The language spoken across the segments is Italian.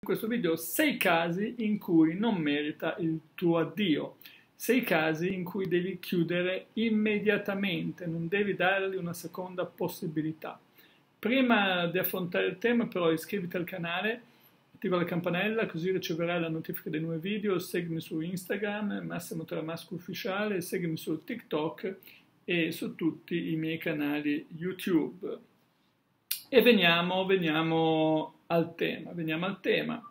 questo video 6 casi in cui non merita il tuo addio, 6 casi in cui devi chiudere immediatamente, non devi dargli una seconda possibilità. Prima di affrontare il tema però iscriviti al canale, attiva la campanella così riceverai la notifica dei nuovi video, seguimi su Instagram, Massimo Taramasco Ufficiale, seguimi su TikTok e su tutti i miei canali YouTube. E veniamo al tema.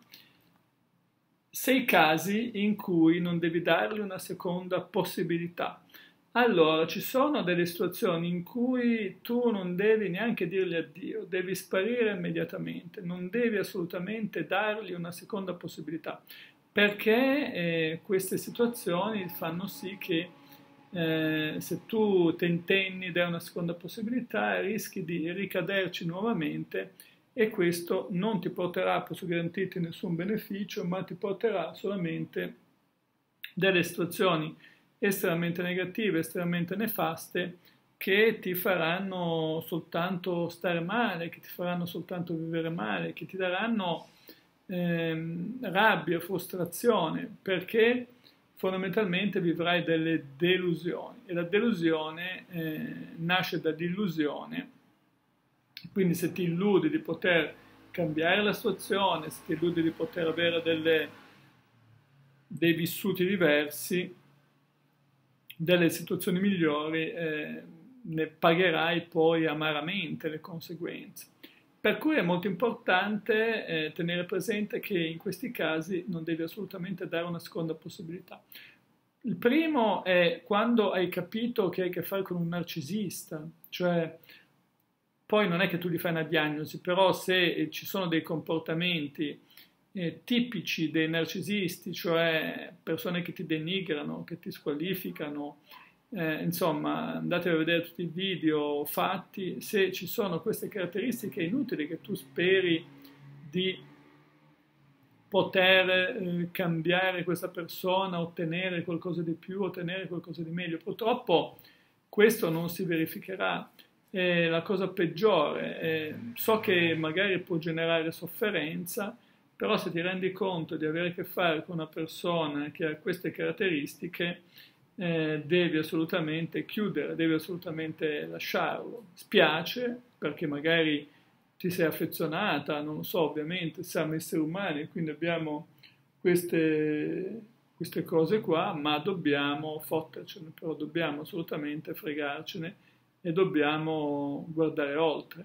6 casi in cui non devi dargli una seconda possibilità. Allora, ci sono delle situazioni in cui tu non devi neanche dirgli addio, devi sparire immediatamente, non devi assolutamente dargli una seconda possibilità, perché queste situazioni fanno sì che se tu tentenni dai una seconda possibilità rischi di ricaderci nuovamente e questo non ti porterà, posso garantirti, nessun beneficio, ma ti porterà solamente delle situazioni estremamente negative, estremamente nefaste, che ti faranno soltanto stare male, che ti faranno soltanto vivere male, che ti daranno rabbia, frustrazione, perché fondamentalmente vivrai delle delusioni e la delusione nasce dall'illusione. Quindi se ti illudi di poter cambiare la situazione, se ti illudi di poter avere dei vissuti diversi, delle situazioni migliori, ne pagherai poi amaramente le conseguenze. Per cui è molto importante tenere presente che in questi casi non devi assolutamente dare una seconda possibilità. Il primo è quando hai capito che hai a che fare con un narcisista, cioè poi non è che tu gli fai una diagnosi, però se ci sono dei comportamenti tipici dei narcisisti, cioè persone che ti denigrano, che ti squalificano, insomma, andate a vedere tutti i video fatti, se ci sono queste caratteristiche è inutile che tu speri di poter cambiare questa persona, ottenere qualcosa di più, ottenere qualcosa di meglio. Purtroppo questo non si verificherà. È la cosa peggiore. So che magari può generare sofferenza, però se ti rendi conto di avere a che fare con una persona che ha queste caratteristiche, devi assolutamente chiudere, devi assolutamente lasciarlo. Spiace perché magari ti sei affezionata, non lo so, ovviamente siamo esseri umani, quindi abbiamo queste cose qua, ma dobbiamo fottercene, però dobbiamo assolutamente fregarcene e dobbiamo guardare oltre.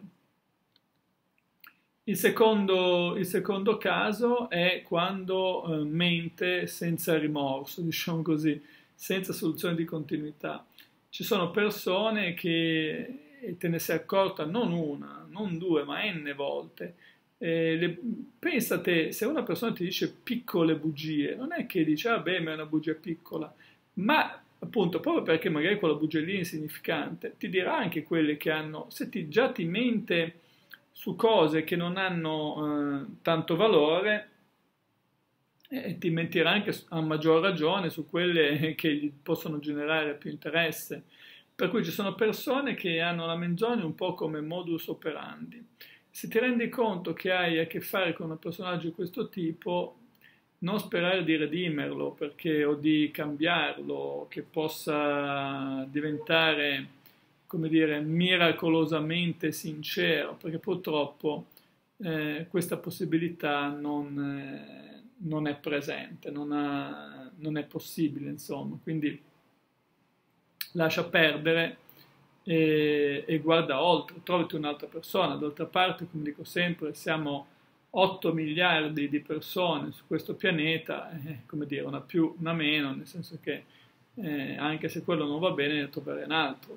Il secondo caso è quando mente senza rimorso, diciamo così, senza soluzione di continuità. Ci sono persone che, e te ne sei accorta non una, non due, ma n volte. Pensate, se una persona ti dice piccole bugie, non è che dice, ah beh, ma è una bugia piccola, ma appunto, proprio perché magari quella bugia lì è insignificante, ti dirà anche quelle che hanno, se già ti mente su cose che non hanno tanto valore, ti mentirà anche a maggior ragione su quelle che gli possono generare più interesse. Per cui ci sono persone che hanno la menzogna un po' come modus operandi. Se ti rendi conto che hai a che fare con un personaggio di questo tipo, non sperare di redimerlo o di cambiarlo, che possa diventare, come dire, miracolosamente sincero, perché purtroppo questa possibilità non è presente, non è possibile, insomma. Quindi lascia perdere e guarda oltre, trovati un'altra persona. D'altra parte, come dico sempre, siamo 8 miliardi di persone su questo pianeta, come dire, una più, una meno, nel senso che anche se quello non va bene ne troverai un altro.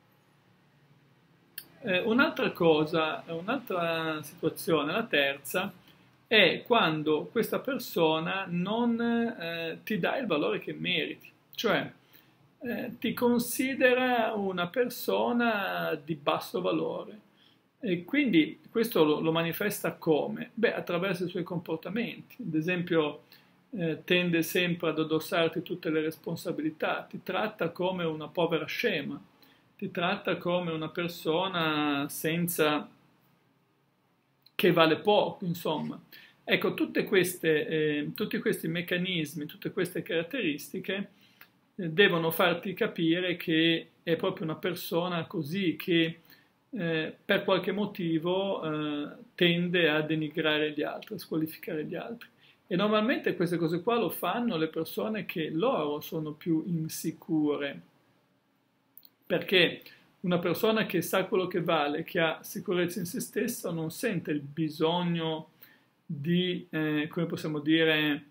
Un'altra cosa, un'altra situazione, la terza, è quando questa persona non ti dà il valore che meriti, cioè ti considera una persona di basso valore. E quindi questo lo manifesta come? Beh, attraverso i suoi comportamenti. Ad esempio, tende sempre ad addossarti tutte le responsabilità, ti tratta come una povera scema, ti tratta come una persona senza che vale poco, insomma. Ecco, tutti questi meccanismi, tutte queste caratteristiche devono farti capire che è proprio una persona così che per qualche motivo tende a denigrare gli altri, a squalificare gli altri. E normalmente queste cose qua lo fanno le persone che loro sono più insicure, perché una persona che sa quello che vale, che ha sicurezza in se stessa, non sente il bisogno di, come possiamo dire,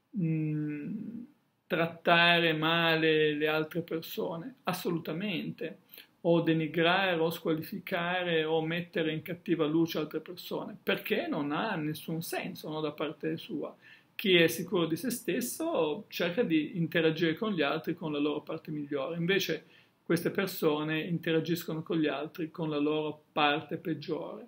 trattare male le altre persone, assolutamente, o denigrare o squalificare o mettere in cattiva luce altre persone, perché non ha nessun senso, no, da parte sua. Chi è sicuro di se stesso cerca di interagire con gli altri con la loro parte migliore, invece queste persone interagiscono con gli altri con la loro parte peggiore.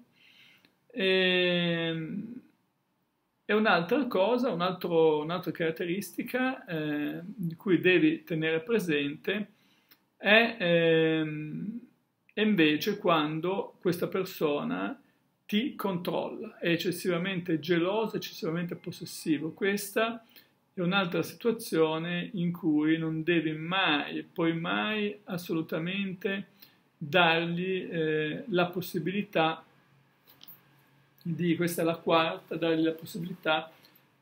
E un'altra cosa, un'altra caratteristica di cui devi tenere presente è invece quando questa persona ti controlla, è eccessivamente geloso, eccessivamente possessivo. Questa è un'altra situazione in cui non devi mai, poi mai assolutamente dargli la possibilità questa è la quarta, dargli la possibilità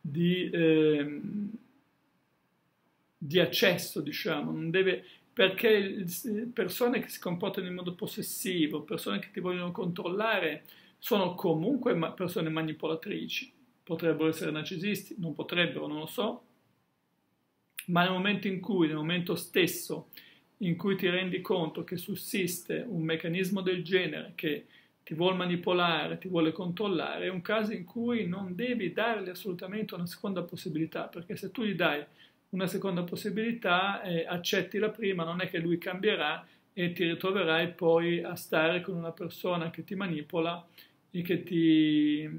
di accesso, diciamo, non deve, perché persone che si comportano in modo possessivo, persone che ti vogliono controllare, sono comunque persone manipolatrici. Potrebbero essere narcisisti, non potrebbero, non lo so, ma nel momento stesso in cui ti rendi conto che sussiste un meccanismo del genere che ti vuole manipolare, ti vuole controllare, è un caso in cui non devi dargli assolutamente una seconda possibilità, perché se tu gli dai una seconda possibilità, accetti la prima, non è che lui cambierà e ti ritroverai poi a stare con una persona che ti manipola e che ti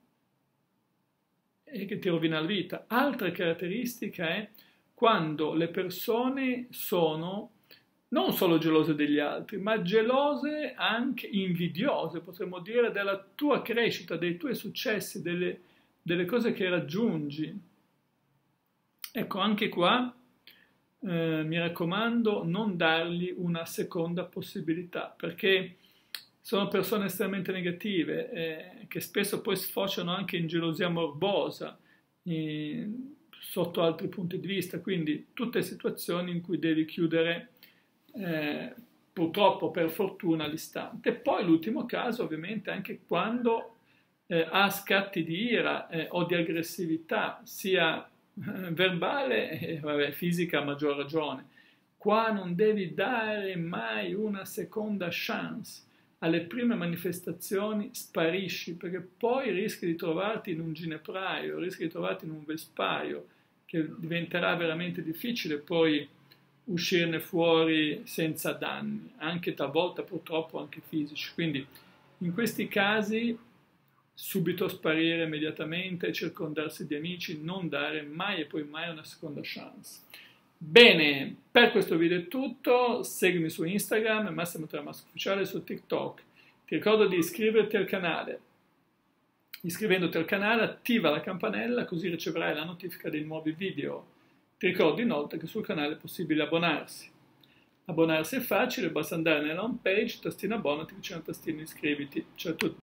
rovina la vita. Altra caratteristica è quando le persone sono non solo gelose degli altri, ma gelose anche invidiose, potremmo dire, della tua crescita, dei tuoi successi, delle cose che raggiungi. Ecco, anche qua mi raccomando, non dargli una seconda possibilità, perché sono persone estremamente negative, che spesso poi sfociano anche in gelosia morbosa, sotto altri punti di vista, quindi tutte situazioni in cui devi chiudere purtroppo per fortuna all'istante. Poi l'ultimo caso ovviamente anche quando ha scatti di ira o di aggressività, sia verbale e fisica a maggior ragione. Qua non devi dare mai una seconda chance. Alle prime manifestazioni sparisci, perché poi rischi di trovarti in un ginepraio, rischi di trovarti in un vespaio, che diventerà veramente difficile poi uscirne fuori senza danni, anche talvolta purtroppo anche fisici. Quindi in questi casi subito sparire immediatamente, circondarsi di amici, non dare mai e poi mai una seconda chance. Bene, per questo video è tutto, seguimi su Instagram, Massimo Tramasco Ufficiale, su TikTok. Ti ricordo di iscriverti al canale. Iscrivendoti al canale attiva la campanella così riceverai la notifica dei nuovi video. Ti ricordo inoltre che sul canale è possibile abbonarsi. Abbonarsi è facile, basta andare nella home page, tastino abbonati, vicino al tastino iscriviti. Ciao a tutti.